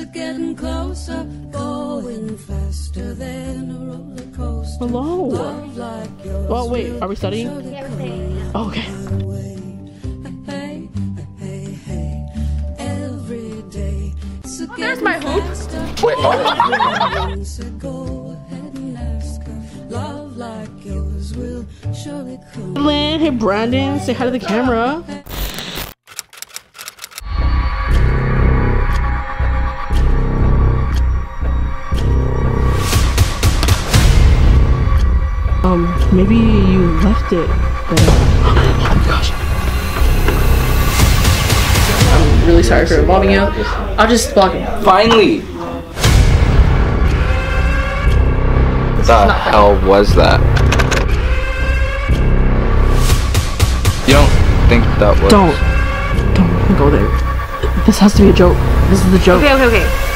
getting closer, going faster than a roller coaster. Hello. Oh wait, are we studying? Oh, okay. Every day. Oh, there's my hoop. Wait, oh. Go ahead and ask her. Love like yours will surely come. Hey Brandon, say hi to the camera. Maybe you left it there. Oh my gosh. I'm really sorry for involving you. I'll just block him. Finally! What the hell was that? You don't think that was... Don't go there. This has to be a joke. This is the joke. Okay.